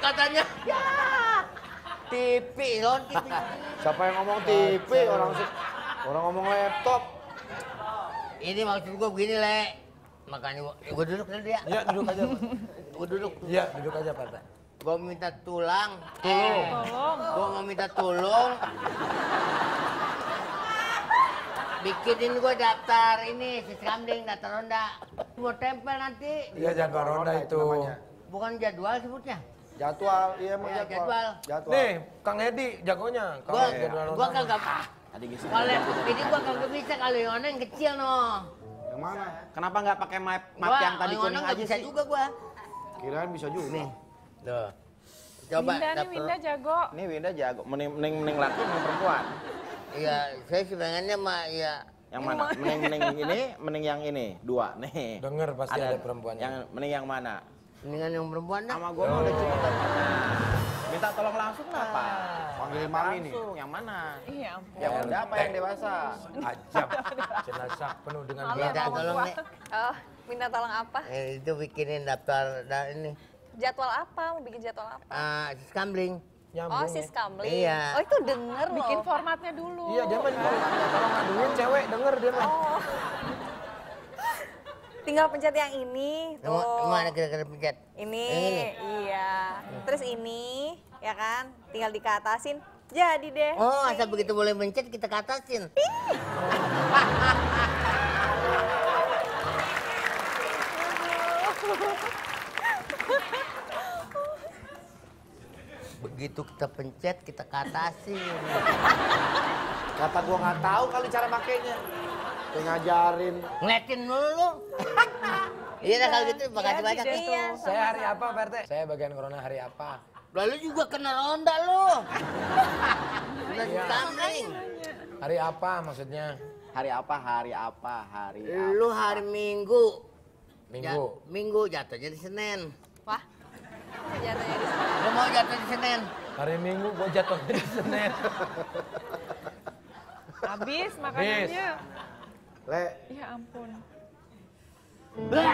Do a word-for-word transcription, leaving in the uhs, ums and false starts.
katanya. Ya. T V, Lon. Siapa yang ngomong T V? Orang orang ngomong laptop. Ini maksud gua begini, Le. Makanya gua, ya gua duduk dulu ya. Iya, duduk aja. Gua duduk. Iya, duduk aja, Pak. Gua minta tulang. Tulung. Tolong. Gua mau minta tulung. Bikinin gua daftar ini, Siskamling, daftar ronda. Gua tempel nanti. Iya, jadwal ronda itu. namanya. Bukan jadwal sebutnya. Jadwal, iya emang Ya, jadwal. jadwal. Jadwal. Nih, Kang Edi jagonya. Kalau Gua, jadwal gua ronda. kagak. Tadi bisa. Kalau ini gua kagak bisa kalau yang yang kecil no. Yang mana? Kenapa nggak pakai map, map Gua, yang tadi kuning nggak aja bisa sih? juga gua. Kirain bisa juga. Nih. Tuh. Coba Winda nih, daftar. Winda jago. Ini Winda jago, mending mending, mending laki mending perempuan. Iya, saya sebenarnya mah ya Yang mana? Mending mending ini, mending yang ini, dua nih. Denger pasti ada perempuannya. Yang mending yang mana? mendingan yang perempuan dah. Sama gua mau udah cukup. Minta tolong langsung kenapa? Panggil mami nih. Langsung, yang mana? Iya ampun. Yang muda apa yang dewasa? Ajab. Jenazah penuh dengan Malu Minta sama belakang. tolong gua. nih. Oh, minta tolong apa? Eh, itu bikinin daftar da, ini. Jadwal apa? Mau bikin jadwal apa? Ah, Siskamling. Nyambung Oh, ya. sis kamling. Iya. Oh, itu denger loh. Bikin formatnya dulu. Iya, dia mah kalau ngaduin cewek denger dia mah. Oh. Tinggal pencet yang ini. Tuh. Yang mana kira-kira pencet? Ini, Yang ini? iya. Terus ini, ya kan? Tinggal dikatasin. Jadi deh. Oh, asal begitu boleh mencet kita katasin. Begitu kita pencet kita katasin. Kata gua nggak tahu kali cara makainya. Kayak ngajarin. Ngeliatin dulu lu. Iya dah kalau gitu makasih Jadi banyak. deh. Iya. Saya hari apa, P R T? Saya bagian corona hari apa? Lalu juga kena ronda lu. Kena Siskamling. Hari apa maksudnya? Hari apa? Hari apa? Hari apa? Lu hari Minggu. Minggu. Ja- minggu jatuhnya di Senin. Wah. Jatuhnya di sana. Lu mau jatuh di Senin? Hari Minggu gua jatuhnya di Senin. Habis makanannya. Le, Ya ampun. Bah!